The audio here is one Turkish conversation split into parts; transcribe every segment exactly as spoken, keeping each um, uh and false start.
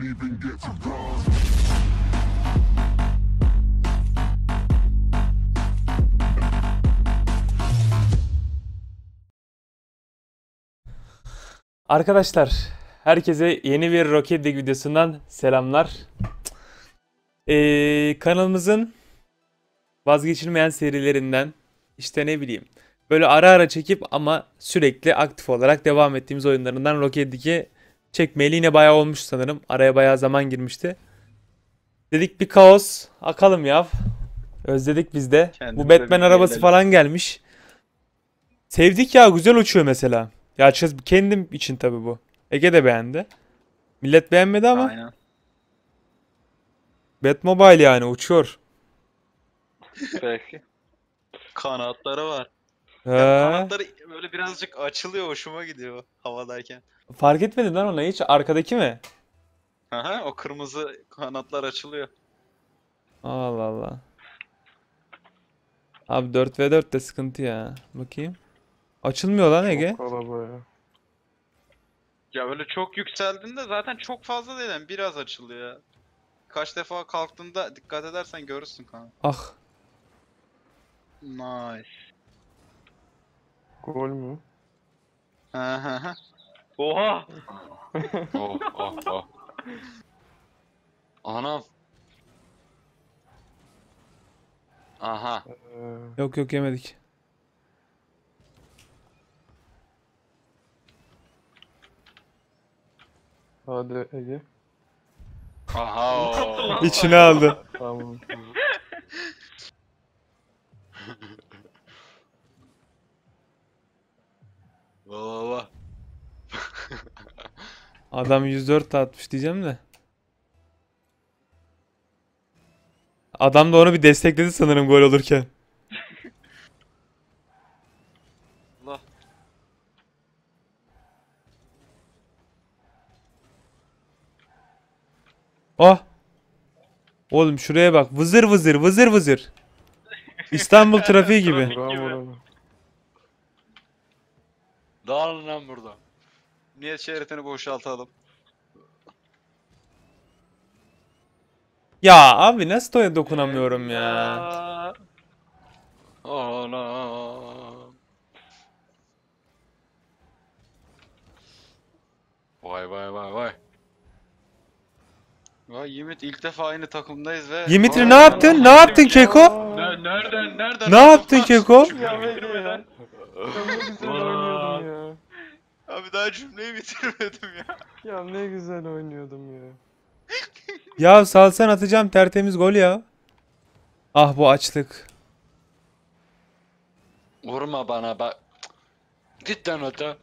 even get to cross. Arkadaşlar, herkese yeni bir Rocket League videosundan selamlar. Ee, kanalımızın vazgeçilmeyen serilerinden, işte ne bileyim, böyle ara ara çekip ama sürekli aktif olarak devam ettiğimiz oyunlarından Rocket League'i çekmeyeli yine bayağı olmuş sanırım. Araya bayağı zaman girmişti. Dedik bir kaos akalım ya. Özledik biz de. Bu Kendimize Batman bir arabası gelelim. falan gelmiş. Sevdik ya, güzel uçuyor mesela. Ya açıkçası kendim için tabii bu. Ege de beğendi. Millet beğenmedi ama Aynen. Batmobile yani uçuyor. Peki. Kanatları var. He. Ya kanatları böyle birazcık açılıyor, hoşuma gidiyor havadayken. Fark etmedin lan ona hiç. Arkadaki mi? Aha, o kırmızı kanatlar açılıyor. Allah Allah. Abi dört ve dört de sıkıntı ya. Bakayım. Açılmıyor lan Ege. Çok kalabalık. Ya böyle çok yükseldiğinde zaten çok fazla değil, yani biraz açılıyor. Kaç defa kalktığında dikkat edersen görürsün kanka. Ah. Nice. Gol mü? Aha. Oha! Oh oh oh. Anam. Aha. Ee, Yok yok yemedik. hadi Ege. Aha. o. İçine aldı. Tamam. Baba. Adam yüz dört de atmış diyeceğim de. Adam da onu bir destekledi sanırım gol olurken. Allah. Oh. Oğlum şuraya bak. Vızır vızır vızır vızır. İstanbul trafiği gibi. Buram buram. Dağılın lan burada. Niye şeritini boşaltalım? Ya abi nasıl doya dokunamıyorum ya. Anam. Vay vay vay vay. Vay Yiğit, ilk defa aynı takımdayız ve... Yimitri ne yaptın? Ne yaptın Keko? Ne, nereden nereden? Ne yaptın Keko? Ya Ege ya. Ya ne güzel oynuyordum ya. Abi daha cümleyi bitirmedim ya. Ya ne güzel oynuyordum ya. Ya salsan atacağım tertemiz gol ya. Ah bu açlık. Vurma bana bak. Git lan öte.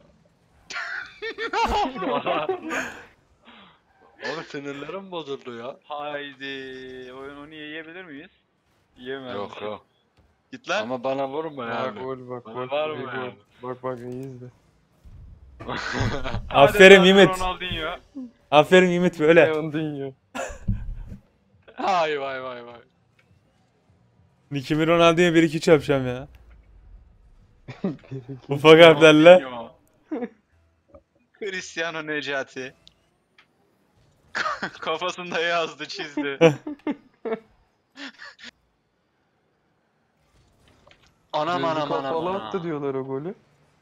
Oğlum sinirlerim bozuldu ya. Haydi. Oyunu niye yiyebilir miyiz? Yiyemez. Yok yok. Git lan. Ama bana vurma Bak yani. gol bak Bana bak. var bir mı gol. yani? Bak bak iyi izle. Aferin Yiğit. Ronaldinho. Aferin Yiğit böyle. Leandinho. Ay vay vay vay. Nicki Ronaldo'ya bir iki üç yapacağım ya. Bir iki. Ufak harflerle. Ronaldinho. Cristiano Necati. Kafasında yazdı, çizdi. Anam Gözü anam anam kapalı anam. attı diyorlar o golü.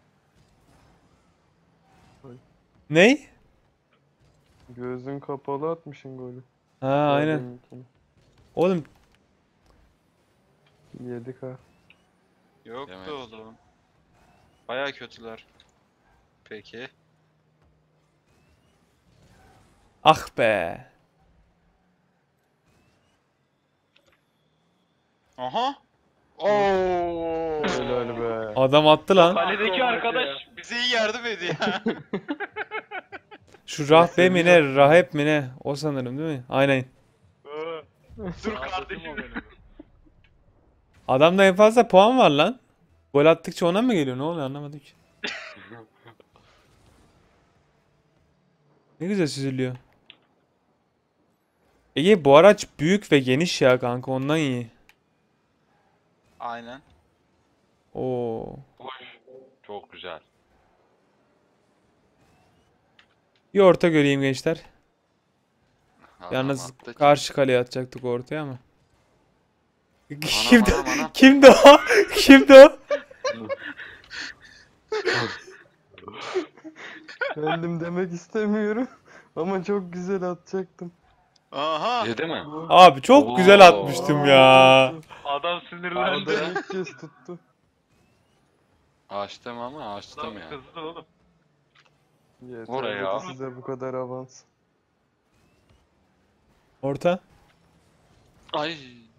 Ney? Gözün kapalı atmışın golü. Ha aynen. Deminkini. Oğlum Yedik ha. Yoktu Evet. oğlum. Baya kötüler. Peki. ah be. Aha. Oo. Helal be. Adam attı lan. Kaledeki arkadaş bize iyi yardım ediyor. Şu Rahbe mi ne? Rahep mi ne? O sanırım değil mi? Aynen. Dur kardeşim. Adamda en fazla puan var lan. Gol attıkça ona mı geliyor? Ne oluyor anlamadım ki. Ne güzel süzülüyor. Ege bu araç büyük ve geniş ya kanka, ondan iyi. Aynen. Oo. Çok güzel. Bir orta göreyim gençler. Adam Yalnız attı ki. karşı kaleye atacaktık ortaya ama. Anam, Kimdi? anam, anam. Kimdi o? Kimdi o? Geldim demek istemiyorum. Ama çok güzel atacaktım. Aha. Yedi mi? Abi çok güzel Oo. atmıştım ya. Tuttu. Adam sinirlendi. Adam ilk kez tuttu. Açtım ama açtım ya. Kızdı oğlum. Yeter Oraya. dedi size bu kadar avans. Orta. Ay.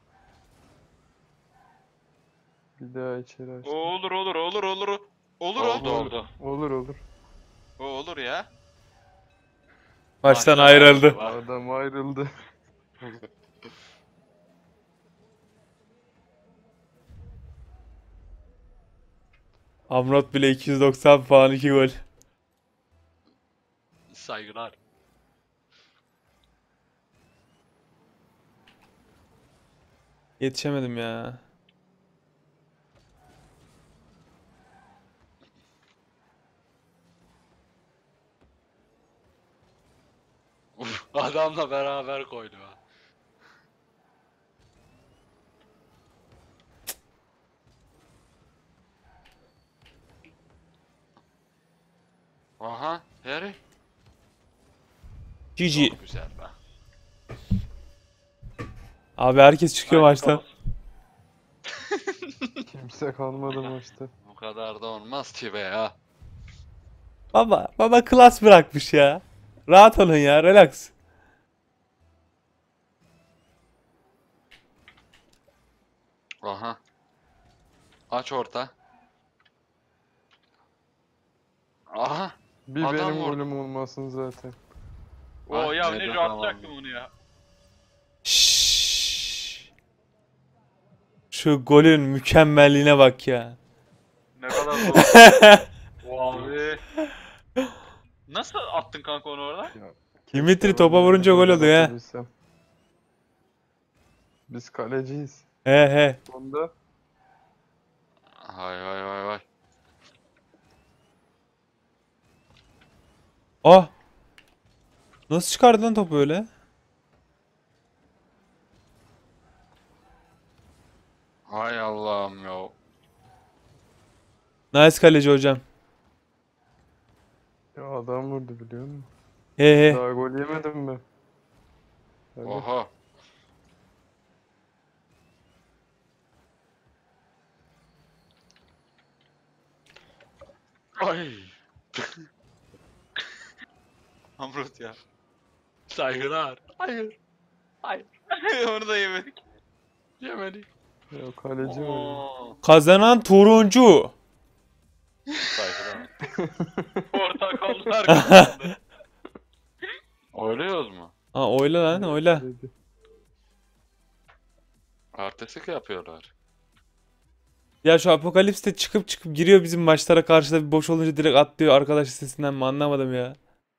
Bir daha içeri O açtım. olur olur olur olur. Olur Oldu o. oldu. Olur olur. O olur ya. Maçtan Maçtan ayrıldı. ayrıldı. Bak. Adam ayrıldı. Amrot bile iki yüz doksan puan iki gol. Saygılar. Yetişemedim ya. Uf, adamla beraber koydu ha. Aha, Harry. G G. Çok güzel be. Abi herkes çıkıyor maçtan. Kimse kalmadı maçta. Bu kadar da olmaz ki be ya. Baba, baba klas bırakmış ya. Rahat olun ya, relax. Aha. Aç orta. Aha. Bir Adam benim vurdu. golüm olmasın zaten. O Ah, ya neydi ne tamam. atacaktım onu ya. Şşş. Şu golün mükemmelliğine bak ya. Ne kadar zor. Abi. Nasıl attın kanka onu orada? Dimitri topa vurunca gol oluyor he. Atabilsem. Biz kaleciyiz. He he. Onda Hay hay hay hay. Ah. Nasıl çıkardı lan topu öyle? Hay Allah'ım ya. Nice kaleci hocam. ya adam vurdu biliyor musun? He he. Daha gol yemedim ben. Hadi. Oha. Ay. Amrut ya. Saygılar. Hayır. Hayır. Onu da yemedik. Yemedik. Ya kaleci var. Oo. Kazanan turuncu. Saygılar. Portakallar kazandı. Oynuyoruz mu? Aa oyla lan oyla. Dedi. Artistik yapıyorlar. Ya şu Apokalips de çıkıp çıkıp giriyor bizim maçlara karşıda bir boş olunca direkt atlıyor arkadaş sesinden mi anlamadım ya.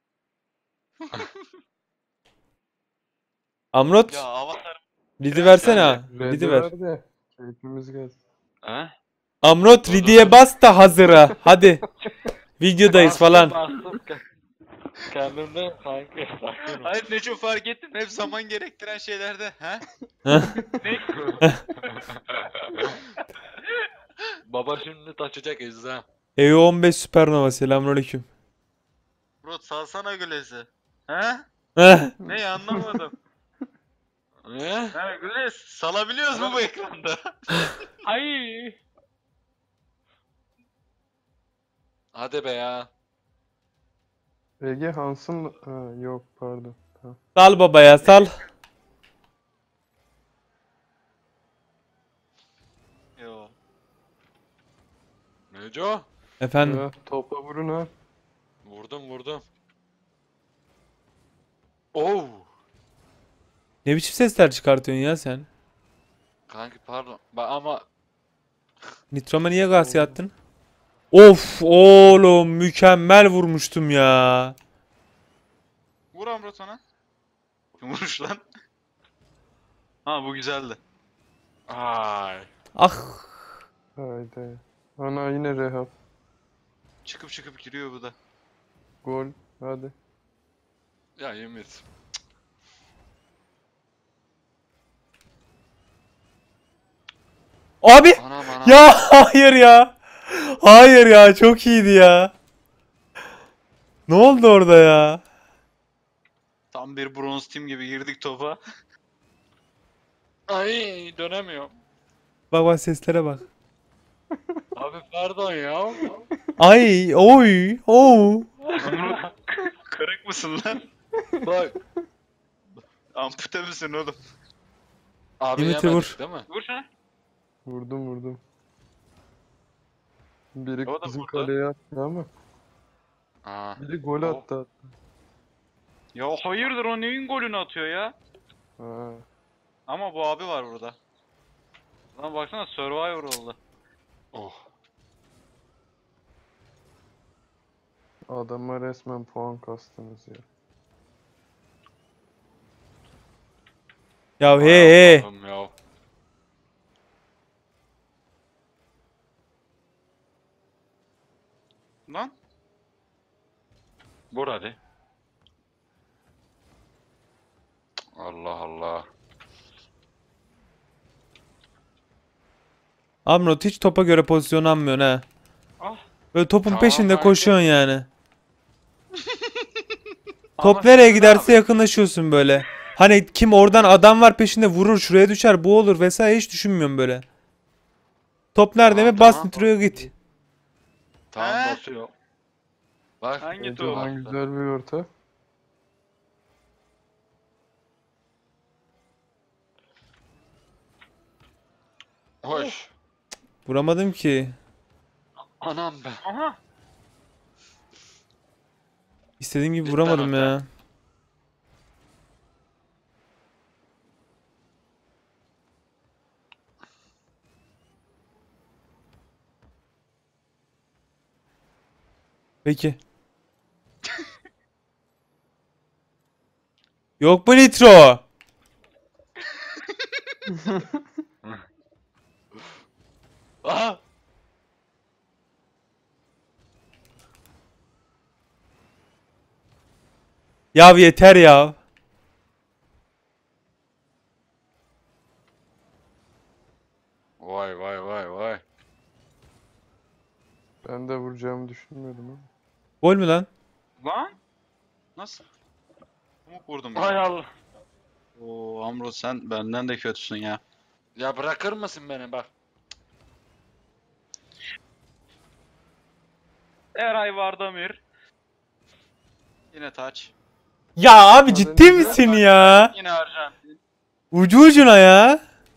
Amrot, Ya avatar. Lidi versene ha. Red'i Lidi ver. ver de. Keyfimiz gelsin. He? Amrot Lidi'ye bas da hazıra. Hadi. Videodayız falan. Bastım. Kendimde sanki sakin ol. Hayır Neco fark ettim. Hep zaman gerektiren şeylerde. He? Ne? Baba şimdi taşıyacak izle. E U on beş Supernova selamünaleyküm. Murat salsana Güles'i. He? Heh. Ne anlamadım. Ne? Ha Güles salabiliyoruz mu bu ekranda? Ay. Hadi be ya. Ege Hans'ın mı? Ha yok pardon. Tamam. Sal babaya sal. Yo. Neco? Efendim. Ya, topa vurun ha. Vurdum vurdum. Oh. Ne biçim sesler çıkartıyorsun ya sen? Kanki pardon. Ba ama Nitroma niye gaz attın? Of oğlum mükemmel vurmuştum ya. Vur Amrut ona. Vuruş lan. Ha bu güzeldi. ay. Ah. Haydi. Ana yine Rehab. Çıkıp çıkıp giriyor bu da. Gol. Hadi. Ya Ümit. Abi Anam anam. ya hayır ya. Hayır ya çok iyiydi ya. Ne oldu orada ya? Tam bir bronz team gibi girdik topa. Ay dönemiyorum. Bak bak seslere bak. Abi pardon ya. Ay oy oo. Kırık mısın lan? Bak. Ampute misin oğlum? Abi Dimitri yemedik vur. değil mi? Vur şuna. Vurdum vurdum. Biri O da bizim vurdu. kaleye attı ama. Aa. Biri gol Oh. attı. Ya hayırdır o neyin golünü atıyor ya? Ha. Ama bu abi var burada. Lan baksana Survivor oldu. Oh. Adama resmen puan kastınız ya. Ya he Ay he. Allah'ım ya. Lan. Vur hadi. Allah Allah. Amrot hiç topa göre pozisyonlanmıyorsun ha. Ah. Böyle topun Tamam peşinde kanka. koşuyorsun yani. Top Ama nereye şimdi giderse abi. yakınlaşıyorsun böyle. Hani kim oradan adam var peşinde vurur şuraya düşer bu olur vesaire hiç düşünmüyorum böyle. Top nerede Tamam, mi bas tamam. nitroya git. Tamam He? basıyor. Bak. Hangi Ece'den top? güzel bir orta. Hoş. Vuramadım ki. Anam be. Aha. İstediğim gibi Cidden vuramadım öte. ya. Peki. Yok mu nitro? Aha. Ya yeter ya. Vay vay vay vay. Ben de vuracağımı düşünmüyordum ama. Gol mü lan? Lan. Nasıl? Umut vurdum Hay ya. Allah. Oo Amro sen benden de kötüsün ya. Ya bırakır mısın beni bak. Eray Vardamir. Yine taç. Ya abi Hadi ciddi nitro. misin ya? Yine Arjantin. Ucu ucuna ya.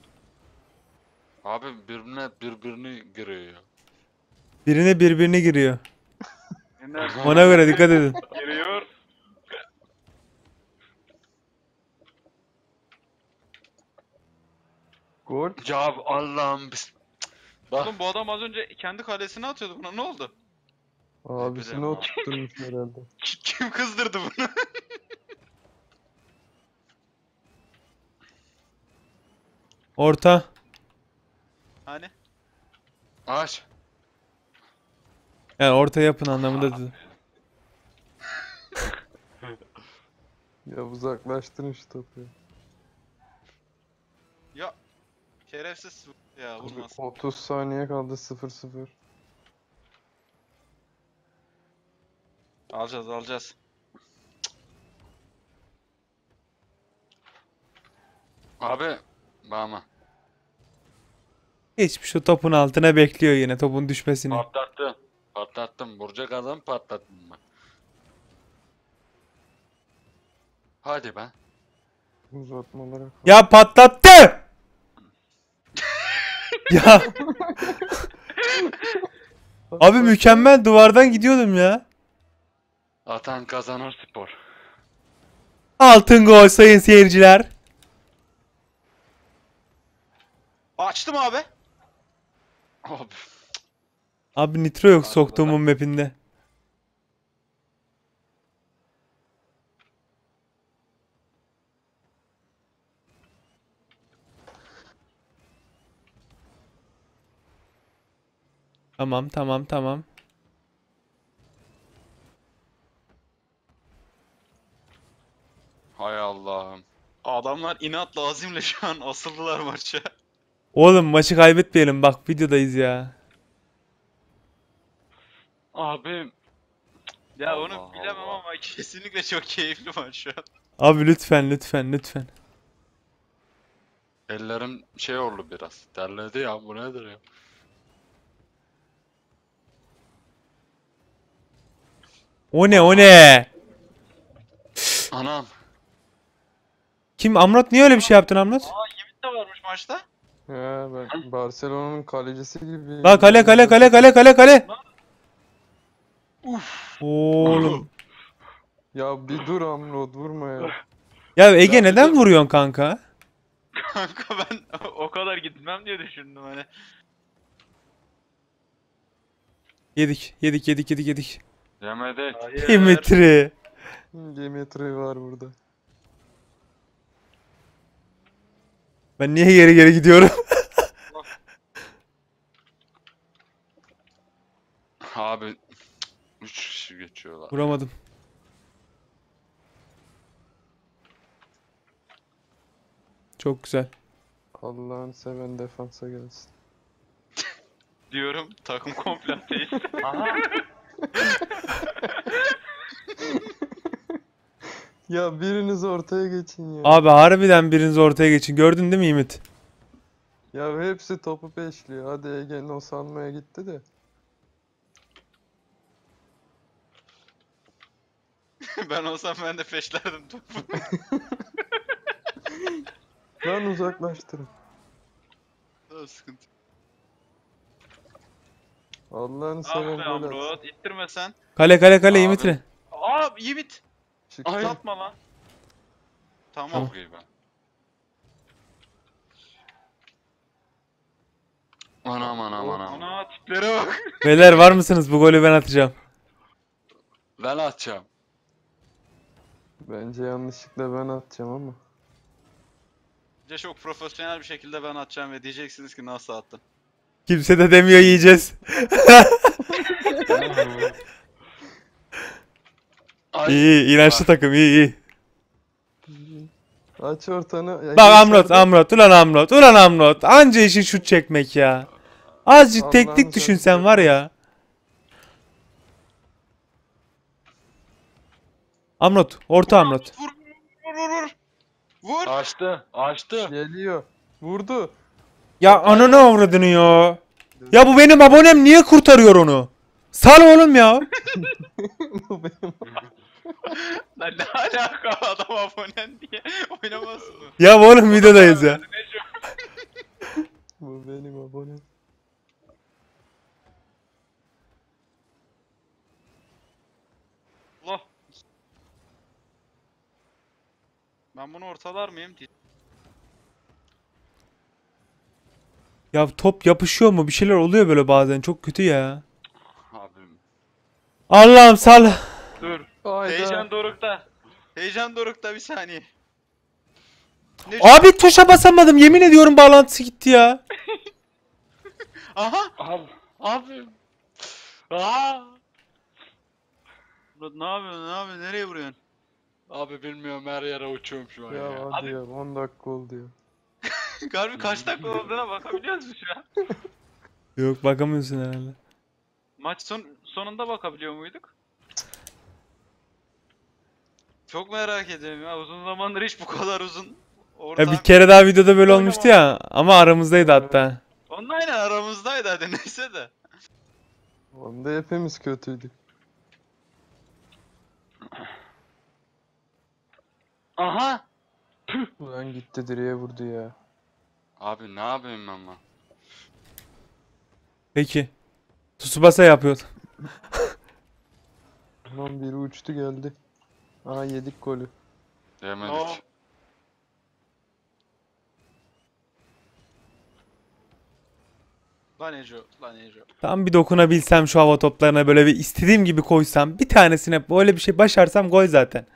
Abi birbirine birbirini giriyor. Birine birbirini giriyor. Yine Ona göre dikkat edin. giriyor. Gol. Ya Allah'ım bis. Bak. Oğlum bu adam az önce kendi kalesine atıyordu buna ne oldu? Abisini bileyim abi. oturtturmuş herhalde. Kim kızdırdı bunu? Orta. Hani? Aç. Yani orta yapın anlamında dedim. Ya uzaklaştırın şu topu. ya. Ya şerefsiz ya vurmaz. otuz saniye kaldı sıfır sıfır. Alacağız alacağız. Abi. Bana. Geçmiş o topun altına bekliyor yine topun düşmesini. Patlattım. Patlattım. Vuracak adam patlattım ben. Hadi be. Uzatmalara kaldı. Ya patlattı! Ya abi mükemmel duvardan gidiyordum ya. Atan kazanır spor. Altın gol sayın seyirciler. Açtım abi. Abi. Abi nitro yok Hadi soktuğumun mapinde. Tamam tamam tamam. Hay Allah'ım. Adamlar inatla azimle şu an asıldılar maça. Oğlum maçı kaybetmeyelim bak videodayız ya. Abi. Ya Allah onu bilemem Allah. ama kesinlikle çok keyifli maç şu an. Abi lütfen lütfen lütfen. Ellerim şey oldu biraz. Terledi ya, bu nedir ya? O ne o ne? Anam. Kim Amrot niye öyle bir şey yaptın Amrot? Aa Yimit de varmış maçta. Ya ben Barcelona'nın kalecisi gibi. La kale kale kale kale kale kale. Oğlum. Ya bir dur Amrod vurma ya. Ya Ege neden vuruyorsun kanka? Kanka ben o kadar gitmem diye düşündüm hani. Yedik yedik yedik yedik yedik. Yemedik. Hayır. Dimitri. Geometri var burada. Ben niye geri geri gidiyorum? Abi. Üç kişi geçiyorlar. Vuramadım. Çok güzel. Allah'ın seven defansa gelsin. Diyorum takım komple ateist. Aha. Ya biriniz ortaya geçin ya. Abi harbiden biriniz ortaya geçin. Gördün değil mi Ümit? Ya hepsi topu peşliyor. Hadi Ege no salmaya gitti de. Ben olsam ben de feşlerdim topu. Lan uzaklaştırın. Daha sıkıntı. Allah'ını Ah seven be gol atsın. Amrot ittirme sen. Kale kale kale Abi. Dimitri. Aa Yimit. Çıktı. Ay. Satma lan. Tamam. Tamam. Çok iyi be. Anam anam anam. Ana tiplere bak. Beyler var mısınız? Bu golü ben atacağım. Ben atacağım. Bence yanlışlıkla ben atacağım ama. Bence çok profesyonel bir şekilde ben atacağım ve diyeceksiniz ki nasıl attın. Kimse de demiyor yiyeceğiz. Ay. İyi iyi inançlı takım iyi iyi. Aç ortanı. Ya Bak Ege Amrot içeride. Amrot ulan Amrot ulan Amrot. Anca işi şut çekmek ya. Azıcık Allah'ını teknik düşünsen seversen. var ya. Amrot orta Amrot. Vur vur vur vur. Vur. Açtı. Açtı. Geliyor. Vurdu. Ya ananı avradını ya. Ya bu benim abonem niye kurtarıyor onu? Sal oğlum ya. Bu benim. Lan ne alaka adam abonen diye oynamazsın mı? Ya oğlum videodayız ya. Bu benim abonem. Allah. Ben bunu ortalar mıyım? Ya top yapışıyor mu? Bir şeyler oluyor böyle bazen. Çok kötü ya. Abim. Allah'ım sal. Dur. Hayda. Heyecan dorukta. Heyecan dorukta bir saniye. Ne Abi tuşa basamadım. Yemin ediyorum bağlantısı gitti ya. Aha. Abi. Abim. Aa. Murat ne yapıyorsun? Ne yapıyorsun? Nereye vuruyorsun? Abi bilmiyorum, her yere uçuyorum şu an ya. Ya hadi ya on dakika oldu ya. Garbi kaç dakika olduğuna bakabiliyor musun şu an? Yok bakamıyorsun herhalde. Maç son sonunda bakabiliyor muyduk? Çok merak ediyorum ya. Uzun zamandır hiç bu kadar uzun ortam. Ya bir kere daha videoda böyle olmuştu ya. Ama aramızdaydı hatta. Onun aynen aramızdaydı hadi neyse de. Onda hepimiz kötüydük. Aha. Ulan gitti direğe vurdu ya. Abi ne yapayım ben ben? Peki. Tsubasa yapıyordu. Lan biri uçtu geldi. Aha yedik golü. Yemedik. No. Lan Ejo, lan Ejo. Tam bir dokunabilsem şu hava toplarına böyle bir istediğim gibi koysam. Bir tanesine böyle bir şey başarsam gol zaten.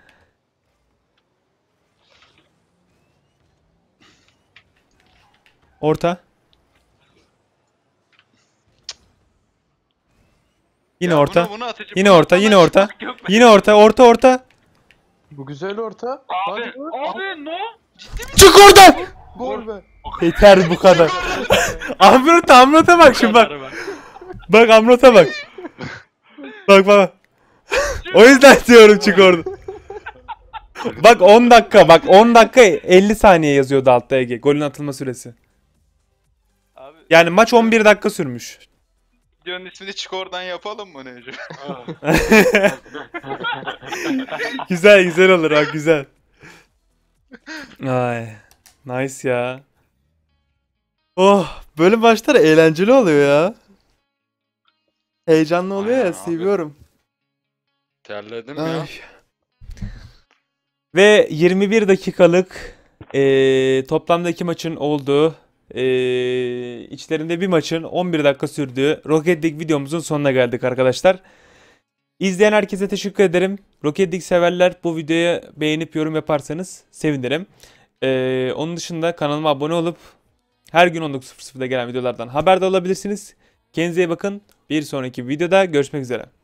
Orta. Yine Ya orta. bunu- bunu atıcı- Yine bunu orta, atmadan yine orta. çıkmak yok be. Yine orta, orta, orta. Bu güzel orta. Abi. Hadi vur. Abi no. Çık oradan! Gol be. Yeter bu kadar. Amrut Amrut'a bak şimdi bak. Bak Amrut'a bak. Bak bak. O yüzden diyorum çık orada. Bak on dakika bak on dakika elli saniye yazıyordu altta Ege. Golün atılma süresi. Abi Yani maç on bir dakika sürmüş. videonun ismini çık oradan yapalım mı Necip? Güzel güzel olur ha güzel. Ay. Nice ya. Oh böyle maçlar eğlenceli oluyor ya. Heyecanlı oluyor Aynen ya abi. seviyorum. Terledim Ay. ya. Ve yirmi bir dakikalık eee toplamda iki maçın olduğu eee içlerinde bir maçın on bir dakika sürdüğü Rocket League videomuzun sonuna geldik arkadaşlar. İzleyen herkese teşekkür ederim. Rocket League severler bu videoyu beğenip yorum yaparsanız sevinirim. Eee, onun dışında kanalıma abone olup her gün on dokuz sıfır sıfırda gelen videolardan haberdar olabilirsiniz. Kendinize iyi bakın. Bir sonraki videoda görüşmek üzere.